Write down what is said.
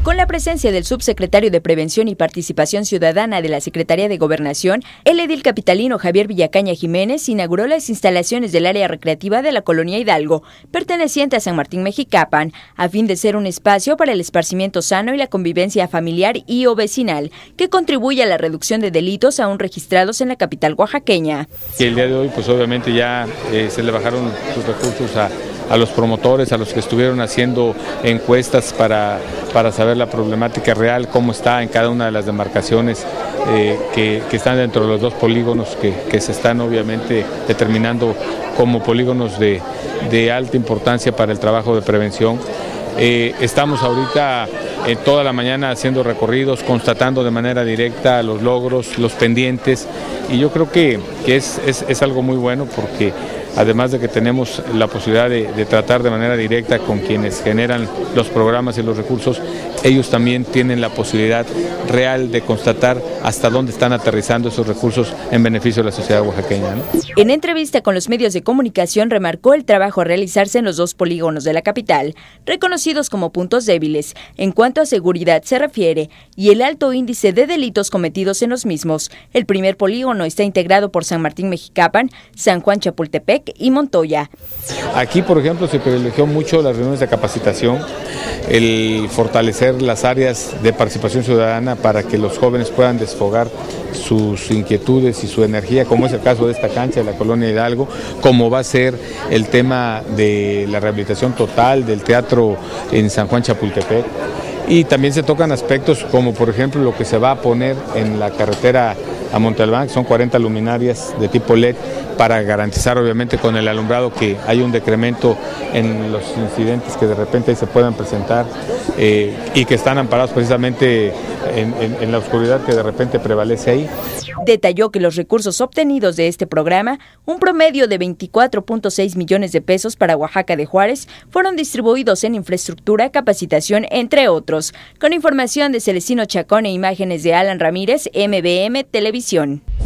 Con la presencia del subsecretario de Prevención y Participación Ciudadana de la Secretaría de Gobernación, el edil capitalino Javier Villacaña Jiménez inauguró las instalaciones del área recreativa de la Colonia Hidalgo, perteneciente a San Martín Mexicapan, a fin de ser un espacio para el esparcimiento sano y la convivencia familiar y o vecinal, que contribuye a la reducción de delitos aún registrados en la capital oaxaqueña. Y el día de hoy, pues obviamente ya se le bajaron sus recursos a los promotores, a los que estuvieron haciendo encuestas para saber la problemática real, cómo está en cada una de las demarcaciones que están dentro de los dos polígonos que se están obviamente determinando como polígonos de alta importancia para el trabajo de prevención. Estamos ahorita toda la mañana haciendo recorridos, constatando de manera directa los logros, los pendientes, y yo creo que es algo muy bueno, porque además de que tenemos la posibilidad de tratar de manera directa con quienes generan los programas y los recursos, ellos también tienen la posibilidad real de constatar hasta dónde están aterrizando esos recursos en beneficio de la sociedad oaxaqueña, ¿no? En entrevista con los medios de comunicación, remarcó el trabajo a realizarse en los dos polígonos de la capital, reconocidos como puntos débiles en cuanto a seguridad se refiere, y el alto índice de delitos cometidos en los mismos. El primer polígono está integrado por San Martín Mexicapan, San Juan Chapultepec y Montoya. Aquí, por ejemplo, se privilegió mucho las reuniones de capacitación, el fortalecer las áreas de participación ciudadana para que los jóvenes puedan desfogar sus inquietudes y su energía, como es el caso de esta cancha de la Colonia Hidalgo, como va a ser el tema de la rehabilitación total del teatro en San Juan Chapultepec. Y también se tocan aspectos como, por ejemplo, lo que se va a poner en la carretera a Monte Albán, que son 40 luminarias de tipo LED, para garantizar obviamente con el alumbrado que hay un decremento en los incidentes que de repente se puedan presentar y que están amparados precisamente en la oscuridad que de repente prevalece ahí. Detalló que los recursos obtenidos de este programa, un promedio de 24.6 millones de pesos para Oaxaca de Juárez, fueron distribuidos en infraestructura, capacitación, entre otros. Con información de Celestino Chacón e imágenes de Alan Ramírez, MBM Televisión.